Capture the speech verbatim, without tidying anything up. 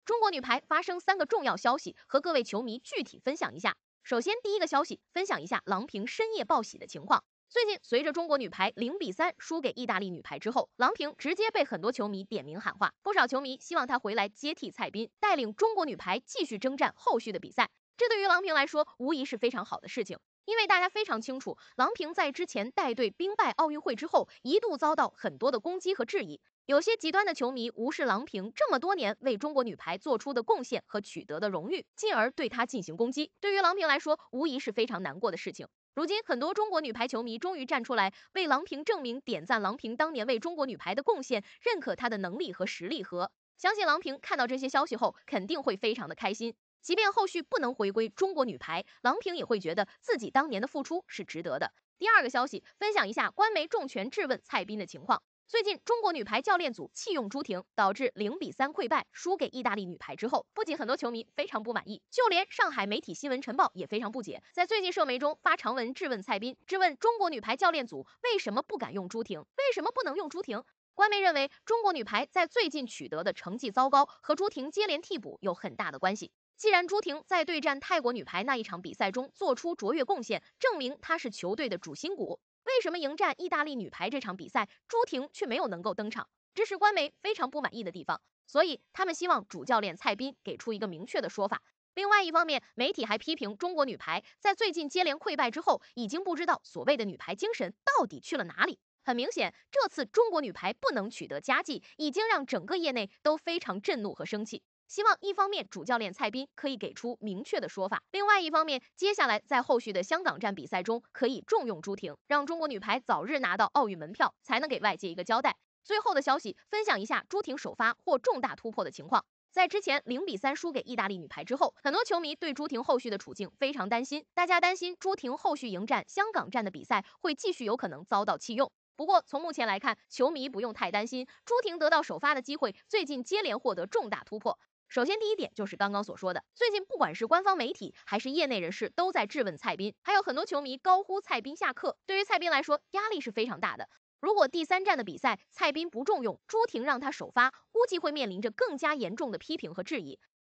中国女排发生三个重要消息，和各位球迷具体分享一下。首先，第一个消息，分享一下郎平深夜报喜的情况。最近，随着中国女排零比三输给意大利女排之后，郎平直接被很多球迷点名喊话，不少球迷希望她回来接替蔡斌，带领中国女排继续征战后续的比赛。这对于郎平来说，无疑是非常好的事情。因为大家非常清楚，郎平在之前带队兵败奥运会之后，一度遭到很多的攻击和质疑。有些极端的球迷无视郎平这么多年为中国女排做出的贡献和取得的荣誉，进而对她进行攻击。对于郎平来说，无疑是非常难过的事情。如今，很多中国女排球迷终于站出来为郎平证明，点赞郎平当年为中国女排的贡献，认可她的能力和实力和。相信郎平看到这些消息后，肯定会非常的开心。即便后续不能回归中国女排，郎平也会觉得自己当年的付出是值得的。第二个消息，分享一下官媒重拳质问蔡斌的情况。最近，中国女排教练组弃用朱婷，导致零比三溃败，输给意大利女排之后，不仅很多球迷非常不满意，就连上海媒体新闻晨报也非常不解，在最近社媒中发长文质问蔡斌，质问中国女排教练组为什么不敢用朱婷，为什么不能用朱婷？官媒认为，中国女排在最近取得的成绩糟糕和朱婷接连替补有很大的关系。既然朱婷在对战泰国女排那一场比赛中做出卓越贡献，证明她是球队的主心骨，为什么迎战意大利女排这场比赛，朱婷却没有能够登场？这是官媒非常不满意的地方，所以他们希望主教练蔡斌给出一个明确的说法。另外一方面，媒体还批评中国女排在最近接连溃败之后，已经不知道所谓的女排精神到底去了哪里。很明显，这次中国女排不能取得佳绩，已经让整个业内都非常震怒和生气。希望一方面主教练蔡斌可以给出明确的说法，另外一方面，接下来在后续的香港站比赛中可以重用朱婷，让中国女排早日拿到奥运门票，才能给外界一个交代。最后的消息，分享一下朱婷首发或重大突破的情况。在之前零比三输给意大利女排之后，很多球迷对朱婷后续的处境非常担心，大家担心朱婷后续迎战香港站的比赛会继续有可能遭到弃用。不过从目前来看，球迷不用太担心，朱婷得到首发的机会，最近接连获得重大突破。首先，第一点就是刚刚所说的，最近不管是官方媒体还是业内人士都在质问蔡斌，还有很多球迷高呼蔡斌下课。对于蔡斌来说，压力是非常大的。如果第三站的比赛蔡斌不重用，朱婷让他首发，估计会面临着更加严重的批评和质疑。